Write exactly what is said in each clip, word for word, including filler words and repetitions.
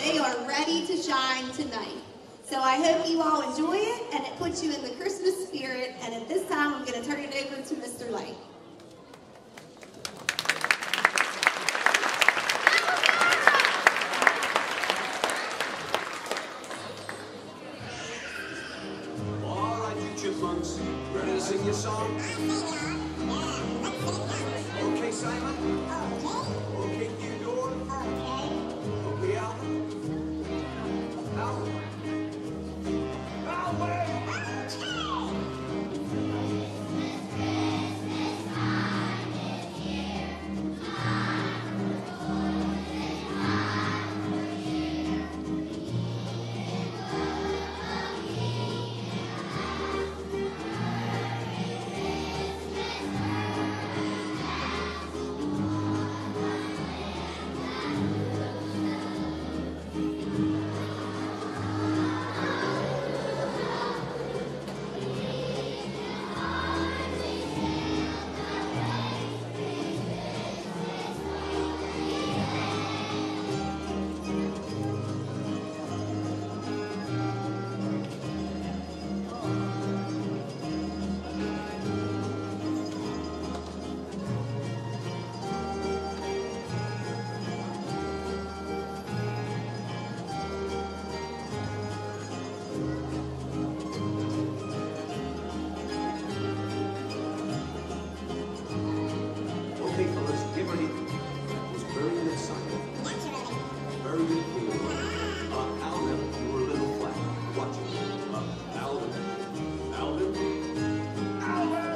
They are ready to shine tonight. So I hope you all enjoy it and it puts you in the Christmas spirit. And at this time, I'm going to turn it over to Mister Light. All right, you chipmunks, ready to sing your song? Okay, Simon? Okay, Theodore? Okay, Alvin? Alvin? Alvin! Okay, fellas, get ready. Was very good, Simon. Very good, Theodore. Uh, Alvin, you were a little flat. Watch it. Uh, Alvin. Alvin. Alvin!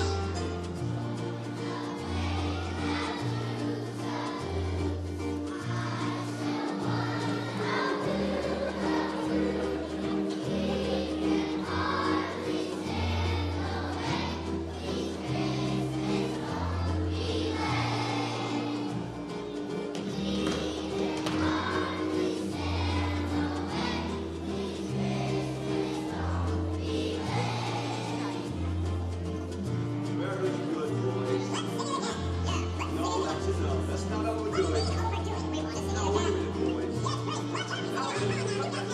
Very good, boys. No, that's enough. That's not how we do it. Now, wait a minute, boys. Now, wait a minute.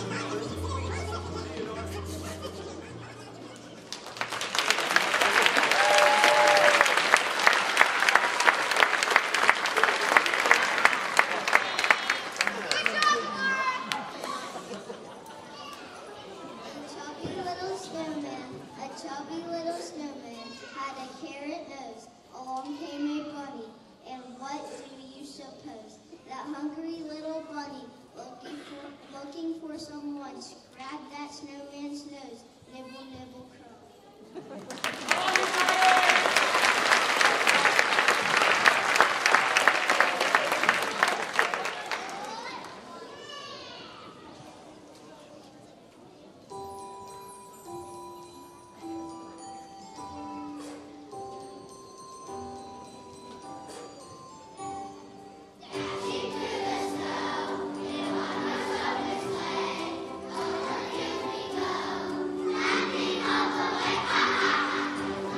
A chubby little snowman, a chubby little snowman, had a carrot nose. Along came a bunny, and what do you suppose? That hungry little bunny, looking for looking for someone to grab that snowman's nose. Nibble, nibble, crumb. Laughing all the way, ha ha!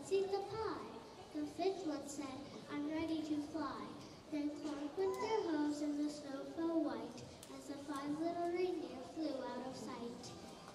let's eat the pie. The fifth one said, I'm ready to fly. Then Clark with their hooves and the snow fell white as the five little reindeer flew out of sight.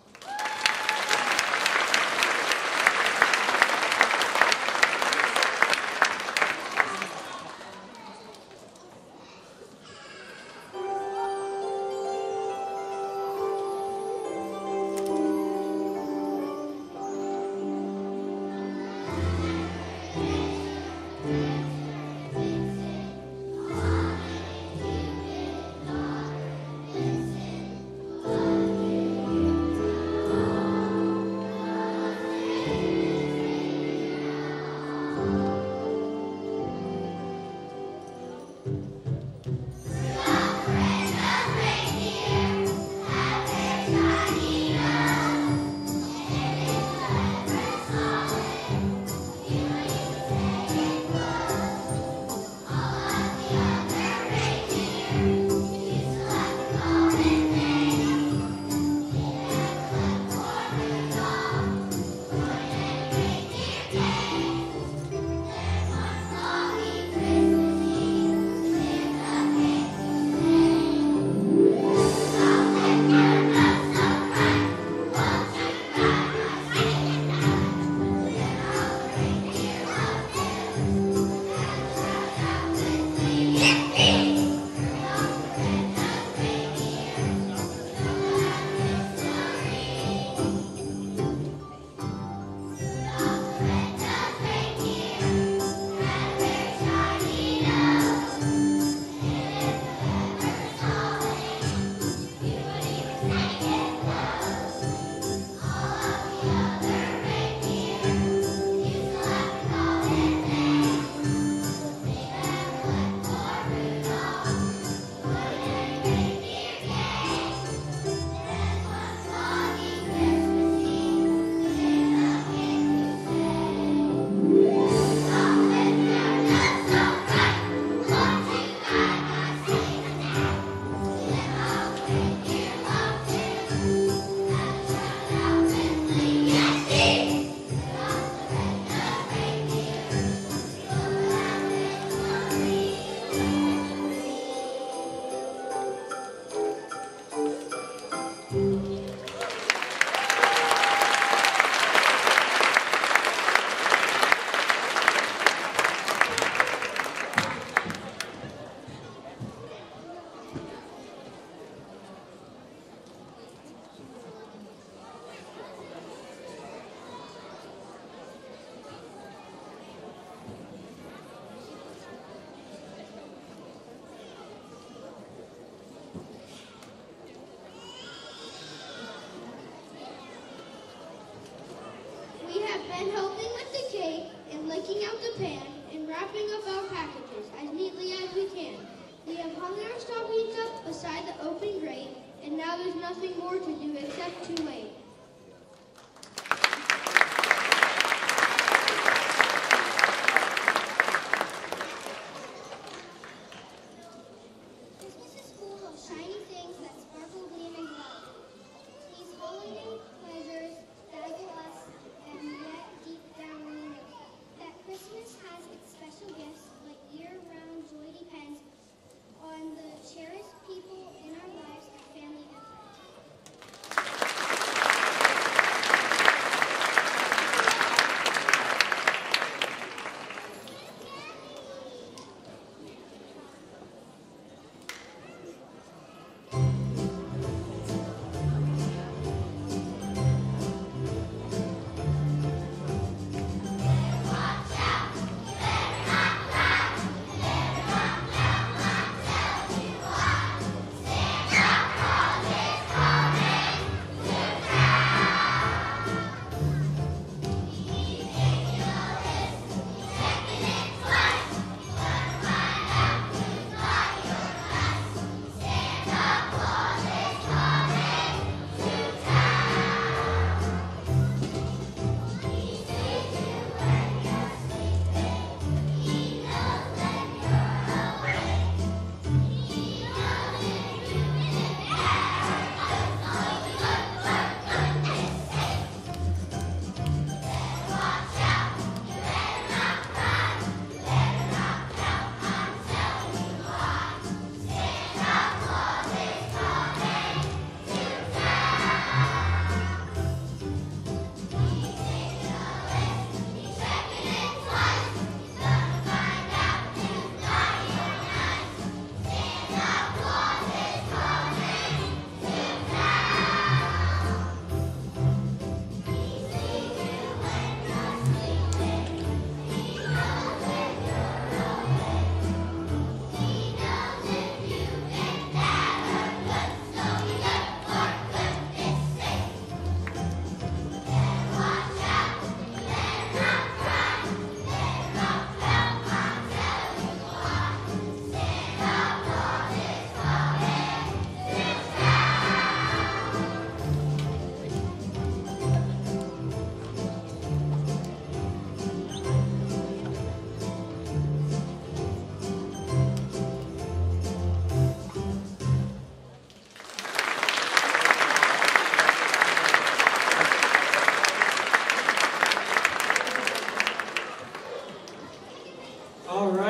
been helping with the cake and licking out the pan and wrapping up our packages as neatly as we can. We have hung our stockings up beside the open grate, and now there's nothing more to do except to wait. Christmas is full of shiny things that sparkle, gleam, and glow. These holiday pleasures dazzle us, and yet deep down we know that Christmas has its special gifts, like year-round joy depends on the cherished people in our lives and family and friends.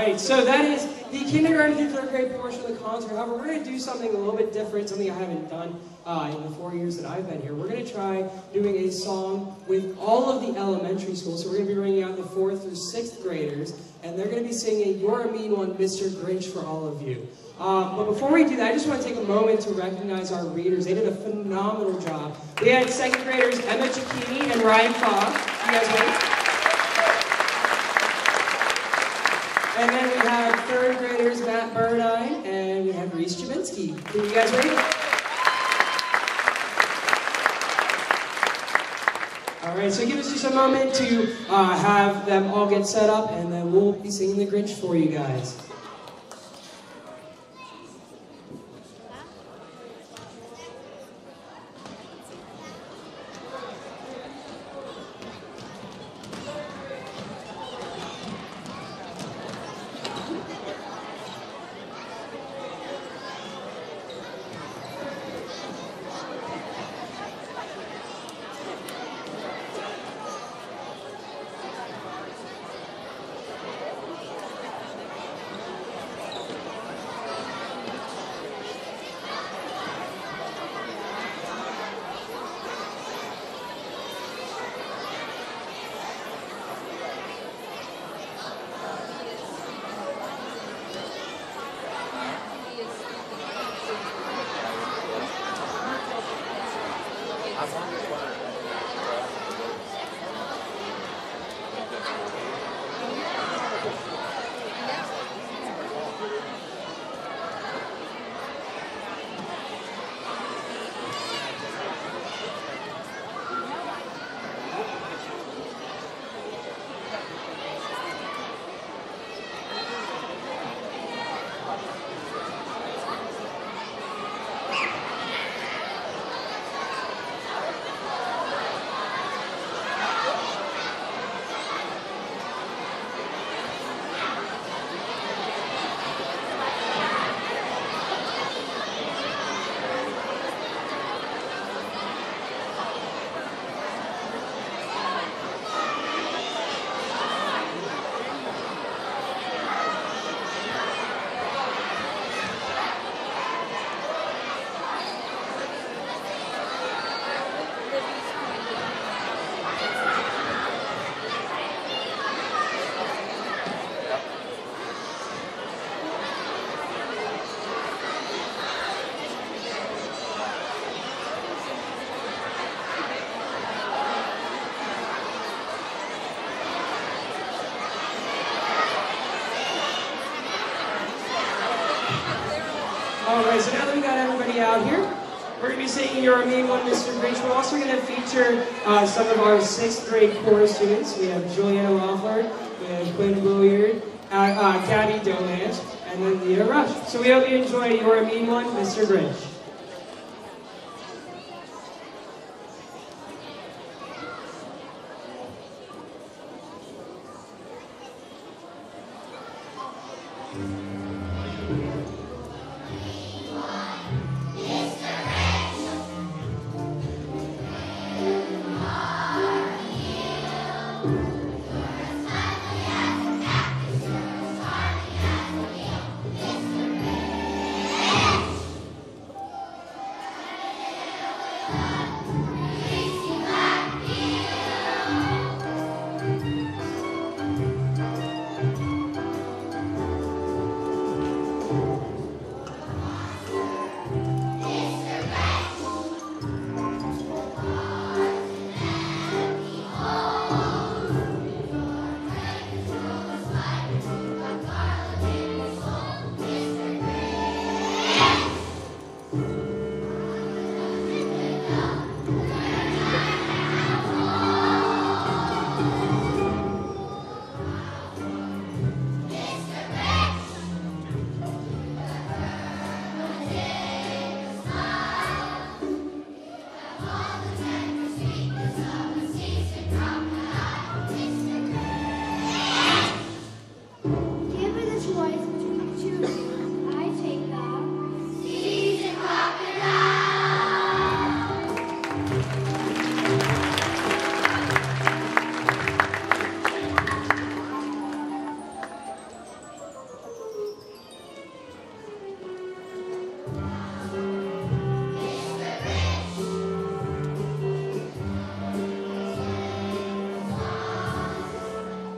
right, so that is the kindergarten through third grade portion of the concert. However, we're going to do something a little bit different, something I haven't done uh, in the four years that I've been here. We're going to try doing a song with all of the elementary schools. So we're going to be bringing out the fourth through sixth graders, and they're going to be singing You're a Mean One, Mister Grinch for all of you. Uh, but before we do that, I just want to take a moment to recognize our readers. They did a phenomenal job. We had second graders Emma Cicchini and Ryan Fogg. You guys ready? And then we have third graders Matt Burdine, and we have Reese Jabinsky. Are you guys ready? All right, so give us just a moment to uh, have them all get set up, and then we'll be singing the Grinch for you guys. Alright, so now that we got everybody out here, we're going to be singing You're a Mean One, Mister Grinch. We're also going to feature uh, some of our sixth grade chorus students. We have Juliana Loeffler, we have Quinn Bouillard, uh, uh, Gabby Domange, and then Leah Rush. So we hope you enjoy You're a Mean One, Mister Grinch.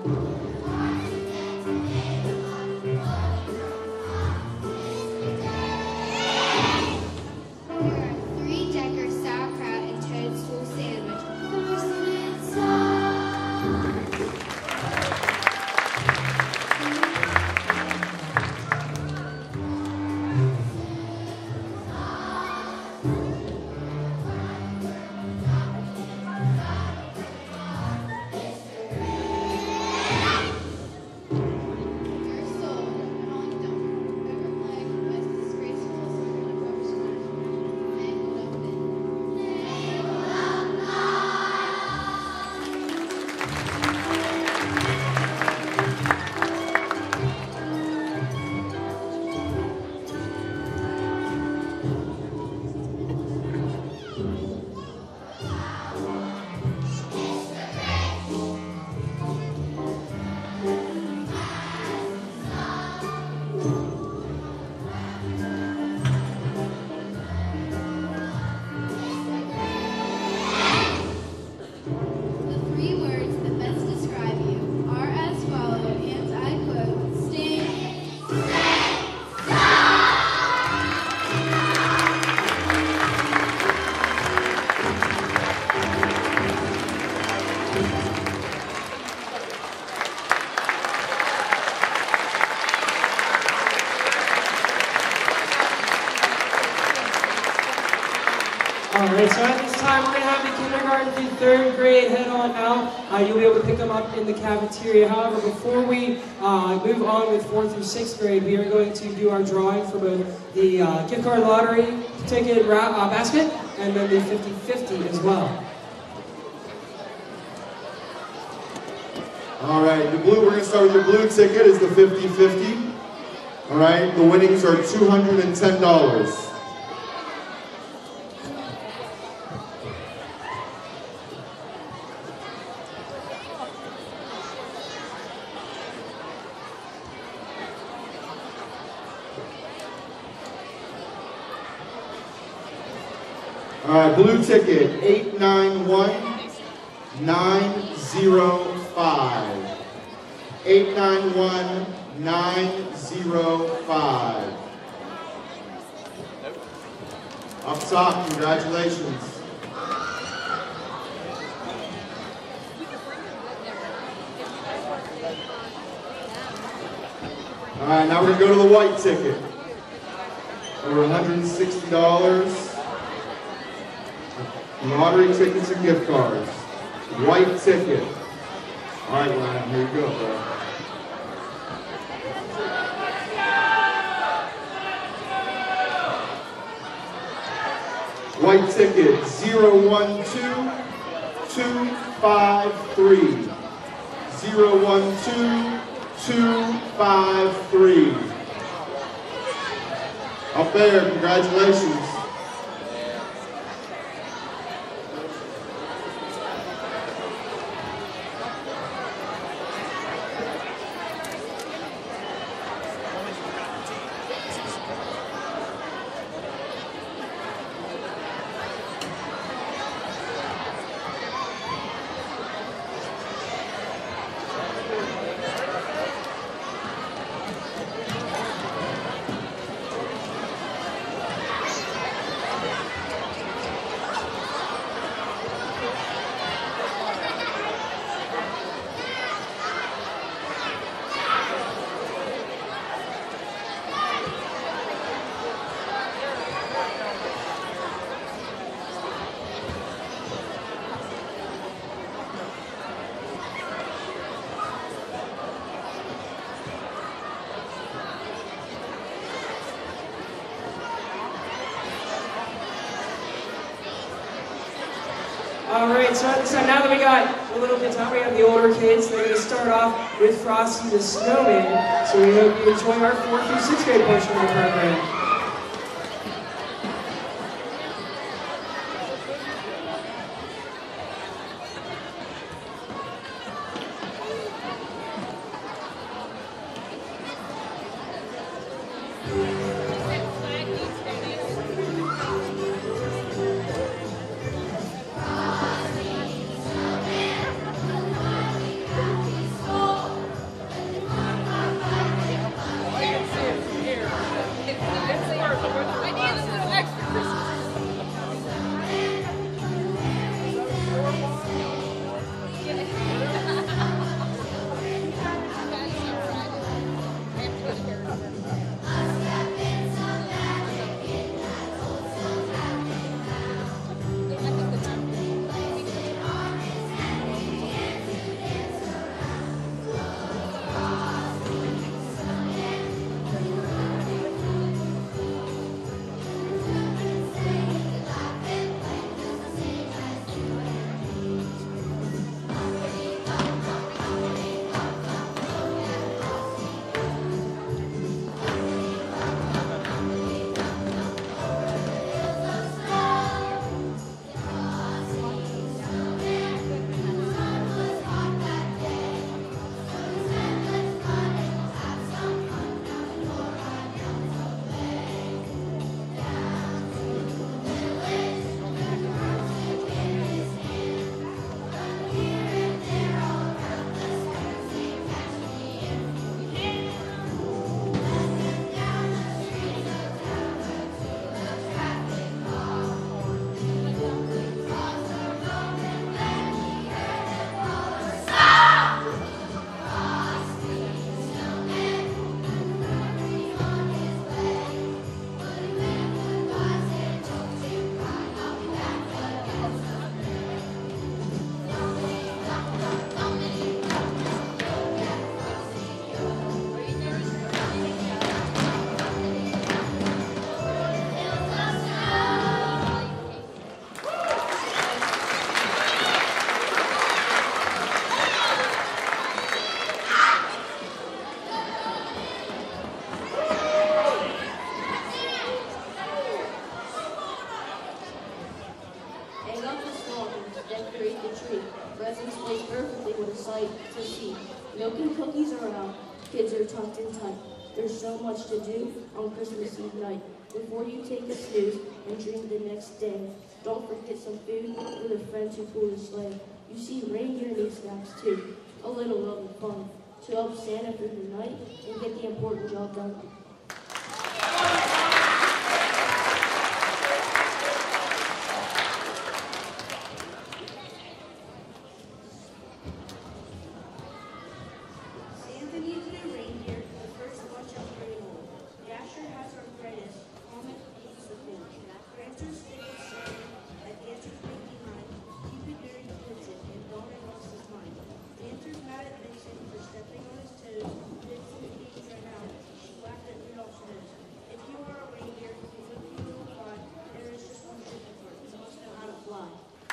Three decker sauerkraut and toadstool sandwich. Your soul, Molly Dunn, ever played the most disgraceful assault on a professional. Meg Lupin. The three words that best describe you are as follow, and I quote, Sting. All right, so at this time, we're going to have the kindergarten through third grade head on out. Uh, you'll be able to pick them up in the cafeteria. However, before we uh, move on with fourth through sixth grade, we are going to do our drawing for both the uh, gift card lottery ticket ra uh, basket and then the fifty fifty as well. All right, the blue, we're going to start with the blue ticket is the fifty fifty. All right, the winnings are two hundred ten dollars. All right, blue ticket, eight nine one nine zero five. eight nine one nine zero five. Up top, congratulations. All right, now we're gonna go to the white ticket. Over one hundred sixty dollars. Lottery tickets and gift cards. White ticket. All right, Ryan, here you go, bro. White ticket, zero one two two five three. zero one two two five three. Up there, congratulations. All right, so, so now that we got the little kids out, we have the older kids. They're going to start off with Frosty the Snowman. So we hope you enjoy our fourth through sixth grade portion of the program. Oh, Milk and cookies are out. Kids are tucked in tight. There's so much to do on Christmas Eve night. Before you take a snooze and dream the next day, don't forget some food for the friends who pull the sleigh. You see, reindeer need snacks too. A little love and fun to help Santa through the night and get the important job done. Santa needs a new reindeer, the first bunch of gray wool. Dasher has arthritis, Comet hates the cold. Prancer's sick and sorry, like Dancer's right behind. Cupid married Blitzen, and Donner lost his mind. Dancer's mad at Vixen for stepping on his toes. Vixen being run out. She laughed at Rudolph's nose. If you are a reindeer, you look you will fly. There is just one trick for it. You must know how to fly.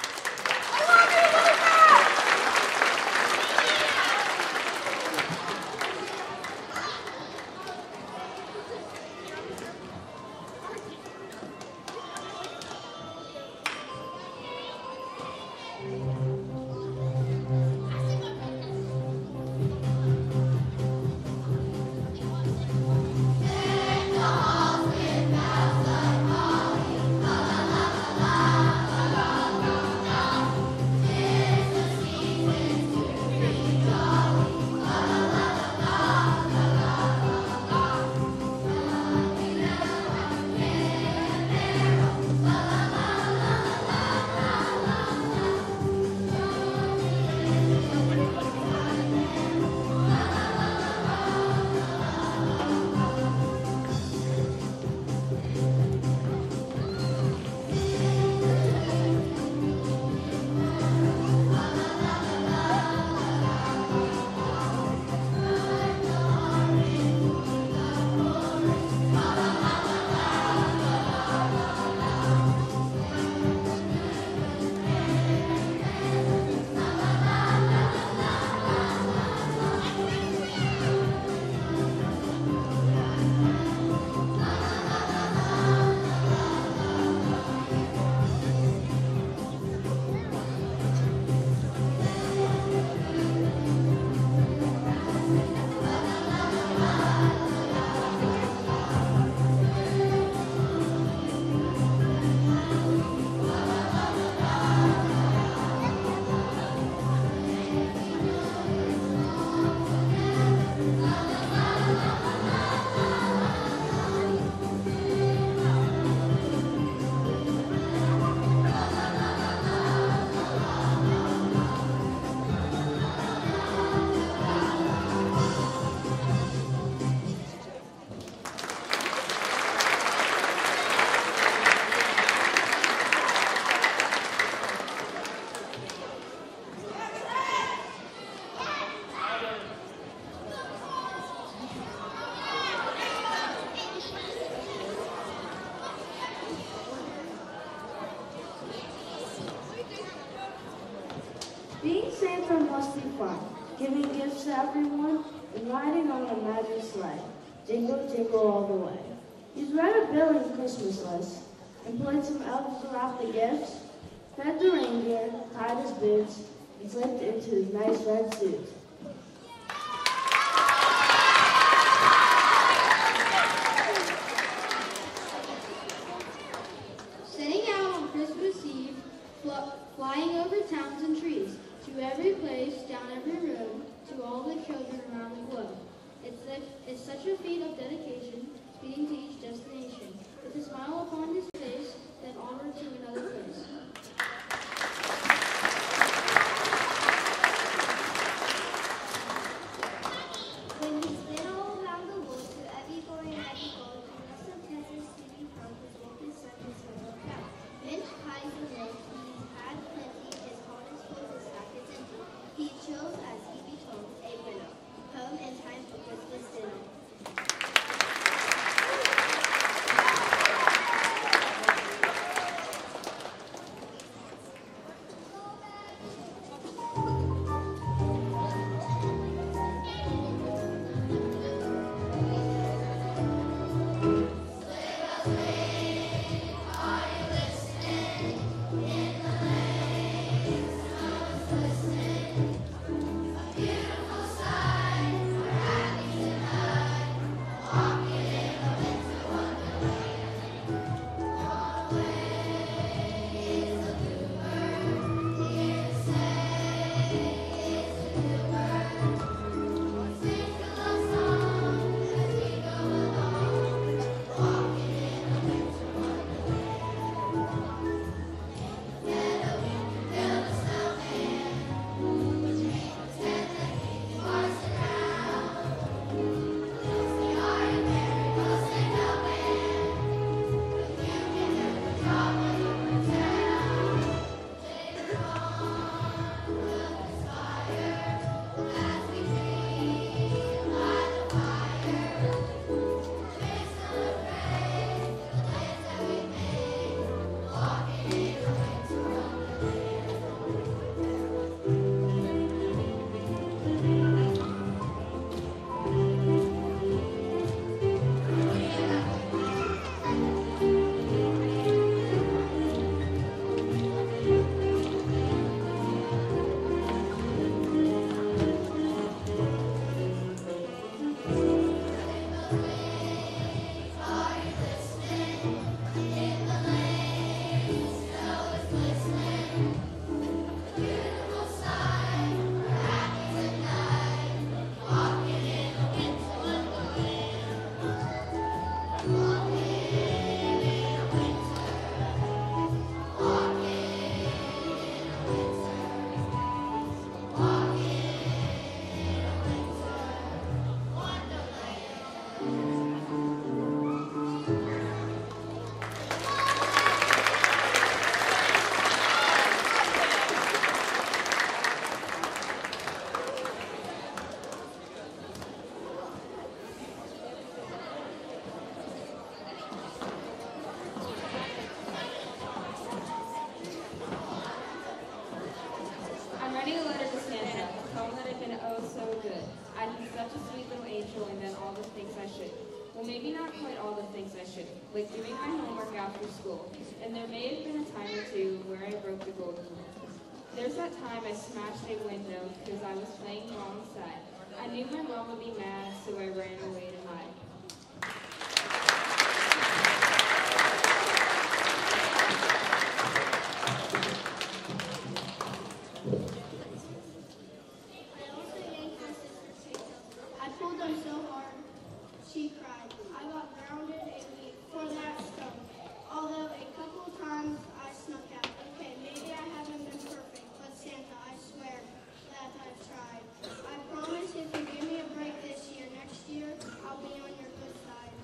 Being Santa must be fun, giving gifts to everyone and riding on a magic sled. Jingle, jingle all the way. He's read a Billy's Christmas list and played some elves to wrap the gifts, fed the reindeer, tied his boots, and slipped into his nice red suit. Setting out on Christmas Eve, fl- flying over towns and trees, to every place, down every room, to all the children around the globe. It's, such, it's such a feat of dedication, speeding to each destination, with a smile upon his face, then onward to another place. When he's been all around the world, to every boy and every girl, he must have presents to be found, his work is such as well proud. Mince pies and milk, he's had plenty, his heart is full, his sack is empty. He chose, as he be told, a winner, home in time for Christmas dinner. Well, maybe not quite all the things I should, like doing my homework after school. And there may have been a time or two where I broke the golden rule. There's that time I smashed a window because I was playing the wrong side. I knew my mom would be mad, so I ran away to hide. I also yanked my sister's pigtails. I pulled them so hard, she cried. I got grounded a week for that stuff. Although a couple times I snuck out. Okay, maybe I haven't been perfect, but Santa, I swear that I've tried. I promise if you give me a break this year, next year, I'll be on your good side.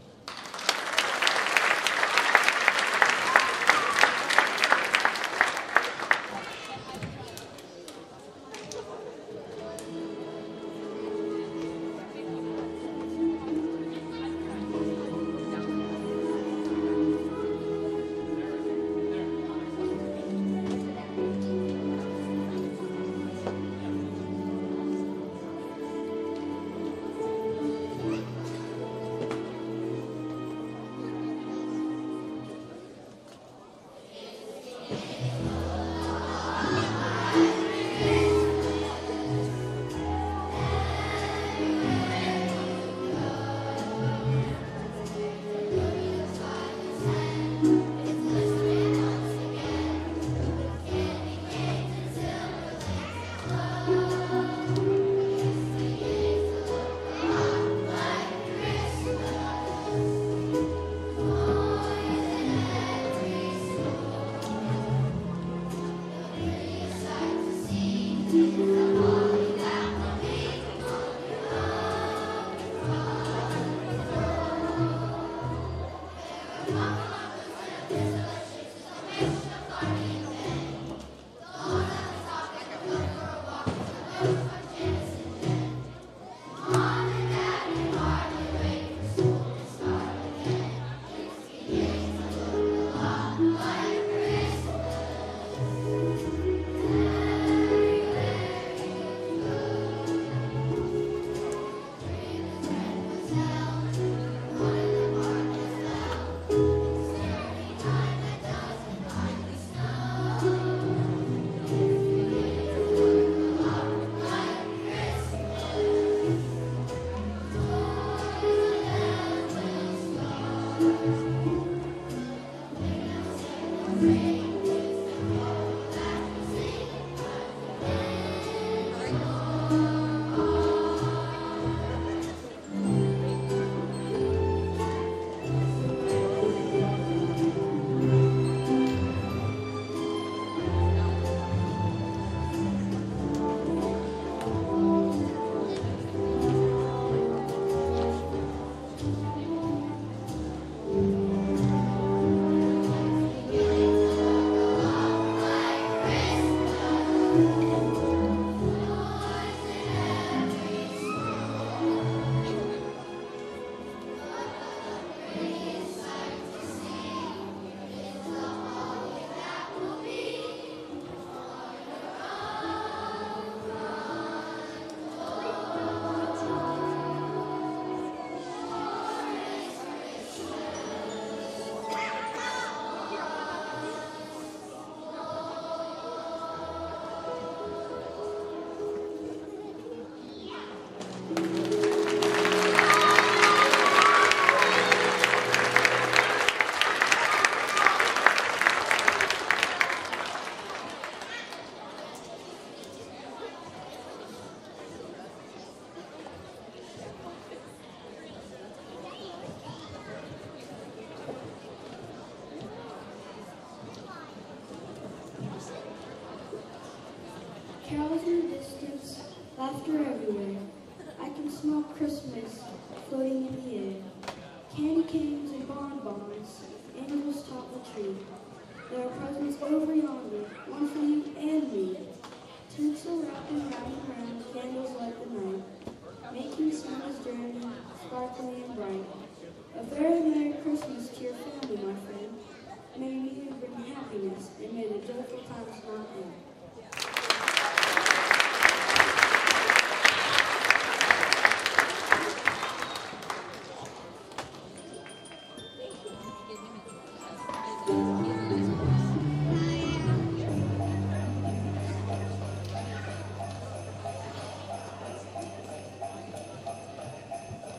Carols in the distance, laughter everywhere. I can smell Christmas floating in the air. Candy canes and bonbons, angels top the tree. There are presents over yonder, one for you and me. Tinsel wrapping round and round, candles light the night, making Santa's journey sparkling and bright. A very Merry Christmas to your family, my friend. May you bring happiness, and may the joyful times not end.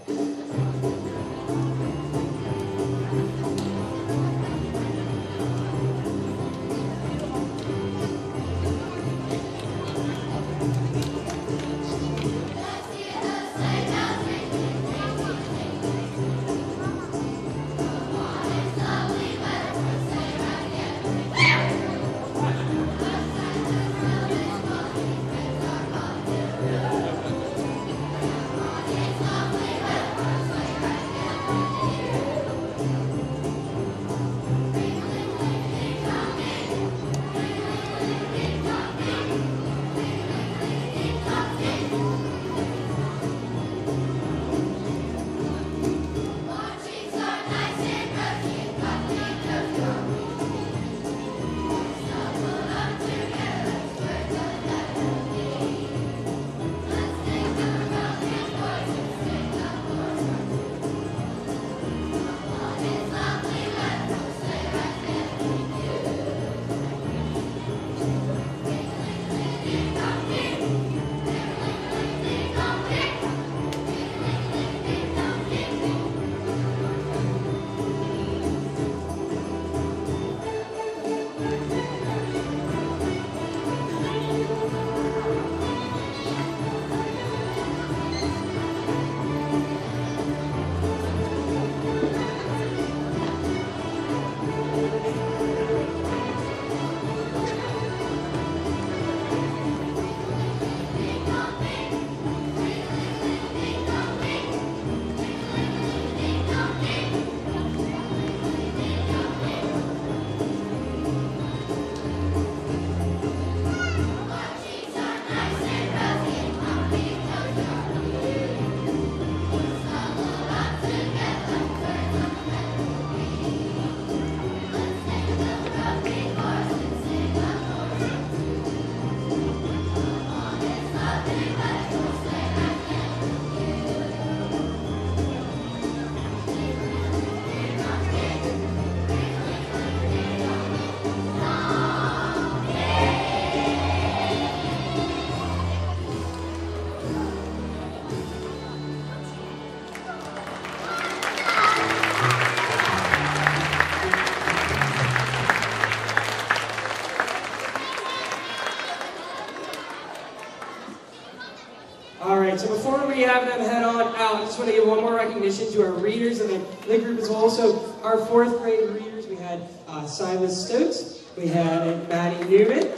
So before we have them head on out, I just want to give one more recognition to our readers and the, the group as well. So our fourth grade readers, we had uh, Silas Stokes, we had Maddie Newman,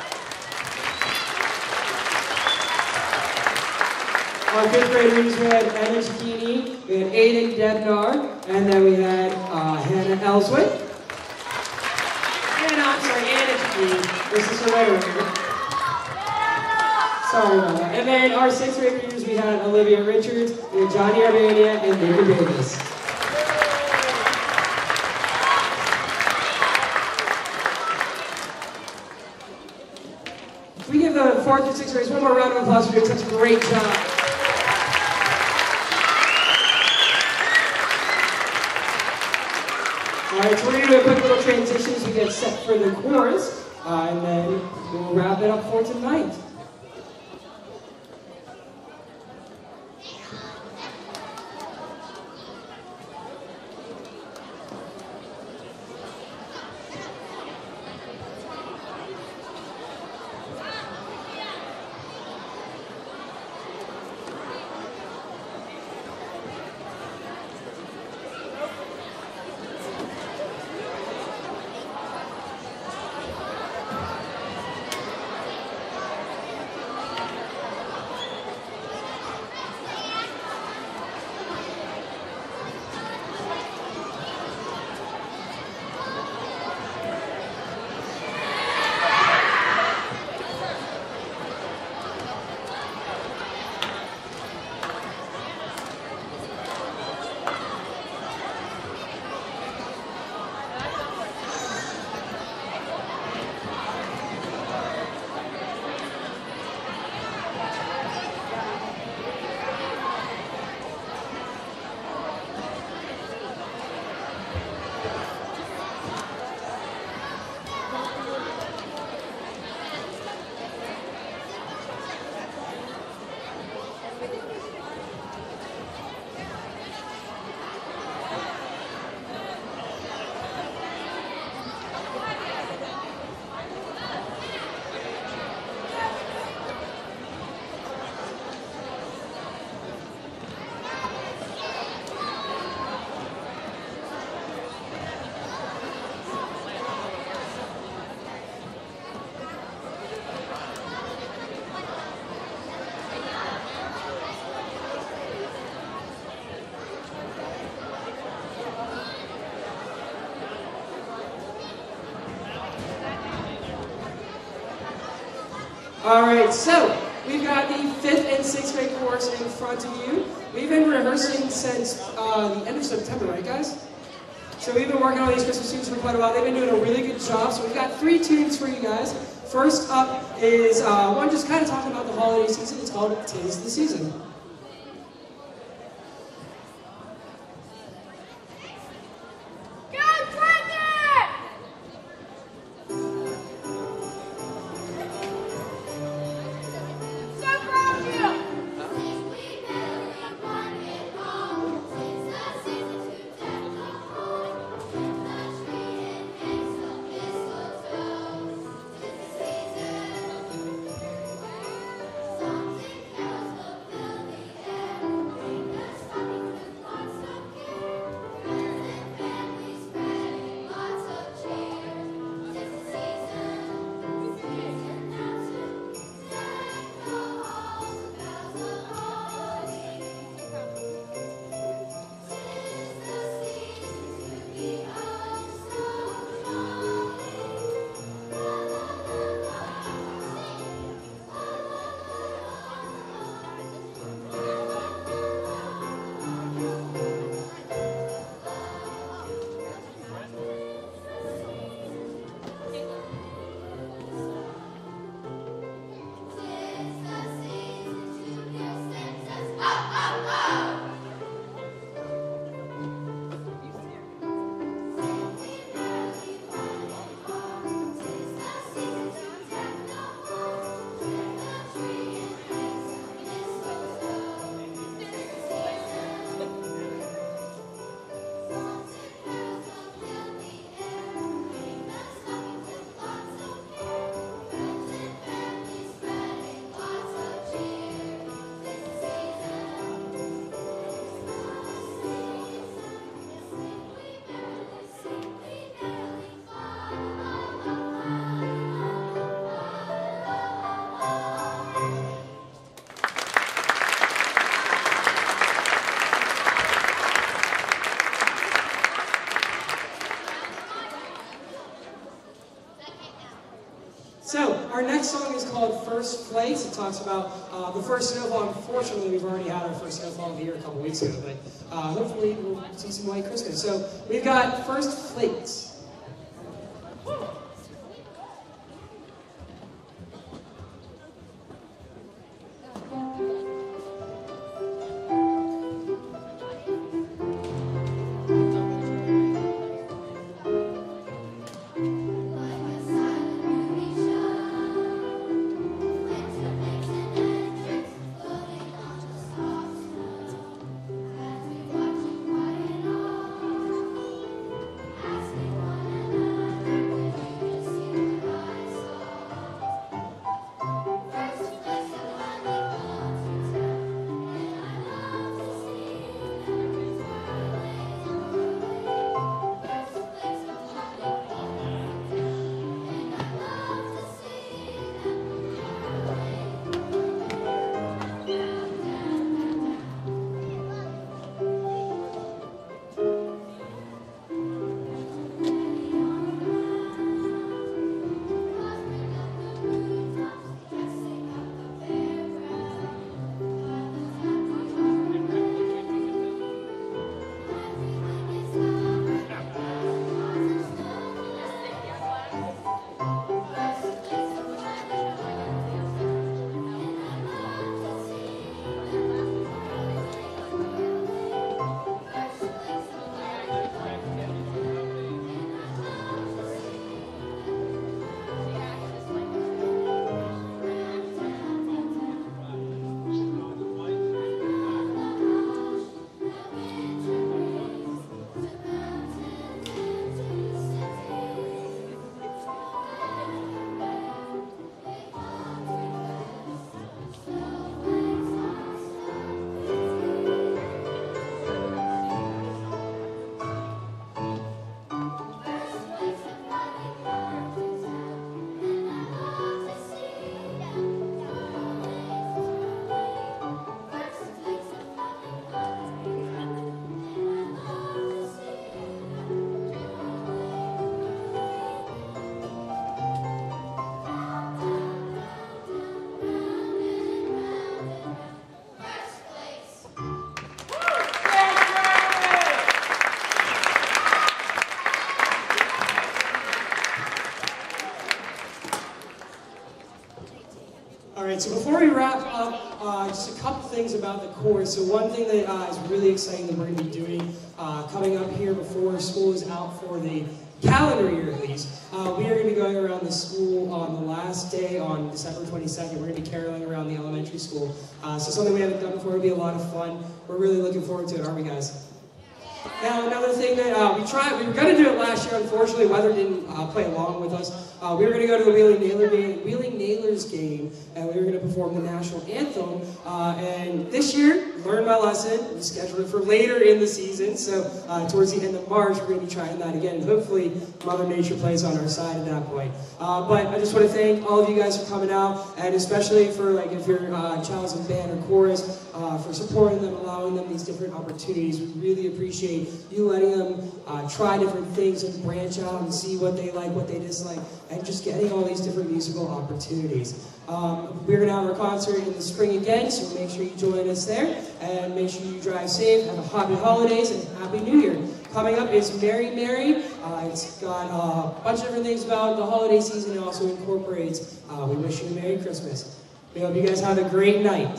our fifth grade readers, we had Emma Chikini, we had Aiden Debnar, and then we had uh, Hannah Ellswick. And I'm sorry, Anna Chikini. This is her right. Sorry about that. And then our sixth grade readers, we had Olivia Richards, we had Johnny Armania, and David Davis. We give the fourth and sixth graders one more round of applause for doing such a great job. Alright, so we're going to do a quick little transition as we get set for the chorus, uh, and then we'll wrap it up for tonight. All right, so we've got the fifth and sixth grade chorus in front of you. We've been rehearsing since uh, the end of September, right, guys? So we've been working on these Christmas tunes for quite a while. They've been doing a really good job. So we've got three tunes for you guys. First up is uh, one just kind of talking about the holiday season. It's called "'Tis the Season." So, our next song is called First Place. It talks about uh, the first snowfall. Unfortunately, we've already had our first snowfall of the year a couple weeks ago, but uh, hopefully we'll see some white Christmas. So, we've got First Flakes. Asking things about the chorus. So one thing that uh, is really exciting that we're going to be doing uh, coming up here before school is out for the calendar year at least. Uh, we are going to be going around the school on the last day on December twenty-second. We're going to be caroling around the elementary school. Uh, so something we haven't done before. It'll be a lot of fun. We're really looking forward to it, aren't we guys? Now, another thing that uh, we tried, we were going to do it last year. Unfortunately, weather didn't uh, play along with us. Uh, we were going to go to the Wheeling, Naylor game, Wheeling Naylors game, and we were going to perform the national anthem. Uh, and this year, learned my lesson. We scheduled it for later in the season. So uh, towards the end of March, we're going to be trying that again. And hopefully, Mother Nature plays on our side at that point. Uh, but I just want to thank all of you guys for coming out, and especially for like if your uh, child's in band or chorus, uh, for supporting them, allowing them these different opportunities. We really appreciate you letting them uh, try different things and branch out and see what they like, what they dislike, and just getting all these different musical opportunities. Um, we're going to have our concert in the spring again, so make sure you join us there, and make sure you drive safe, have a happy holidays, and Happy New Year. Coming up is Mary Mary. Uh, it's got uh, a bunch of different things about the holiday season. It also incorporates uh, We Wish You a Merry Christmas. We hope you guys have a great night.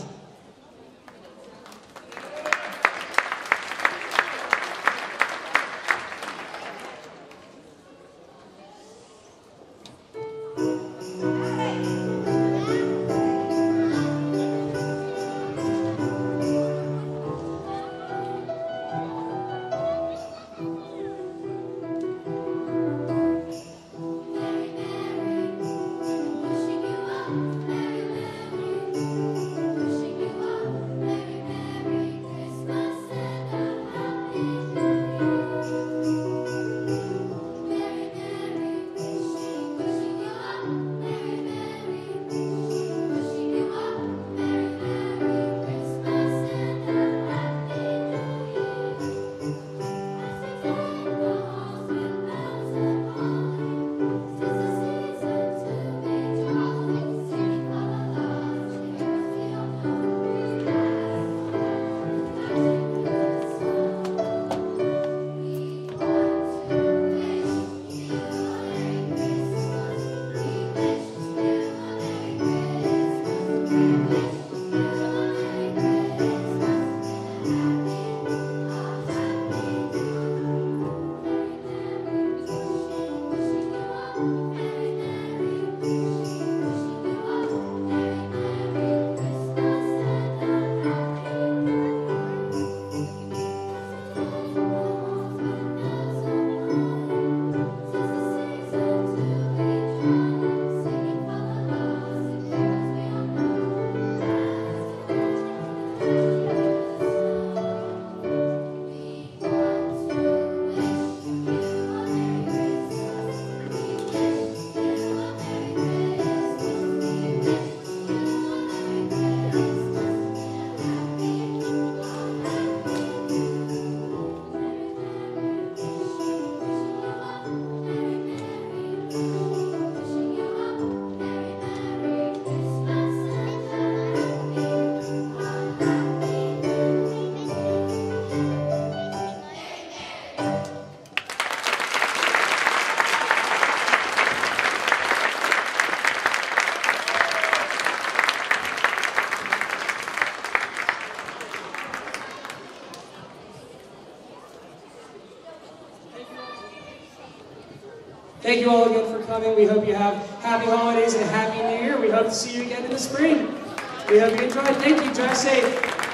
Thank you all again for coming. We hope you have happy holidays and a happy new year. We hope to see you again in the spring. We hope you enjoy. Thank you. Drive safe.